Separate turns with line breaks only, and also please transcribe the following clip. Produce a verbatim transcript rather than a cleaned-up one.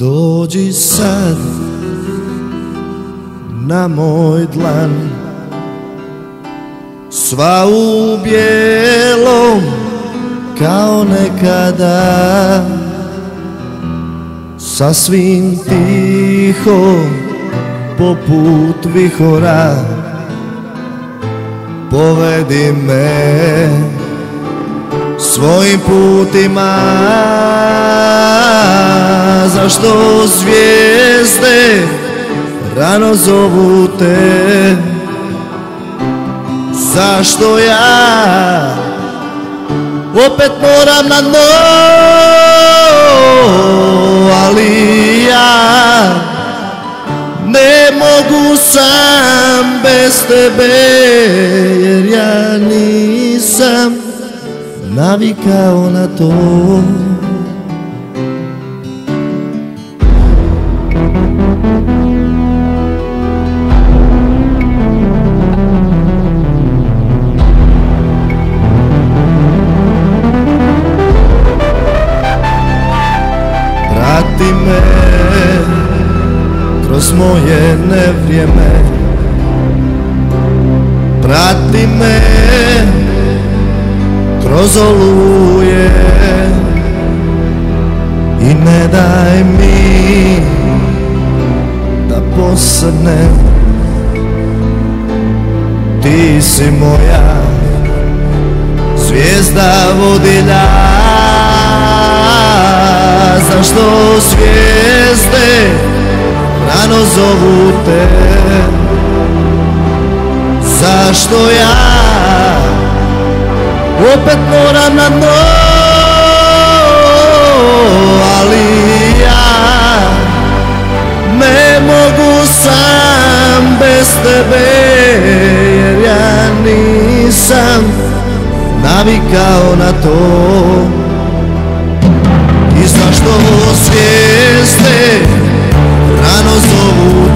Dođi sad na moj dlan, sva u bijelom kao nekada, sasvim tiho poput vihora. Povedi me svojim putima, zašto zvijezde rano zovu te, zašto ja opet moram na dno, ali ja ne mogu sam bez tebe, jer ja nisam navikao na to. Prati me kroz moje nevrijeme, prati me kroz oluje i ne daj mi da posrnem. Ti si moja zvijezda vodilja, zašto zvijezde rano zovu te, zašto ja opet moram na dno, ali ja ne mogu sam bez tebe, jer ja nisam navikao na to. I zašto zvijezde rano zovu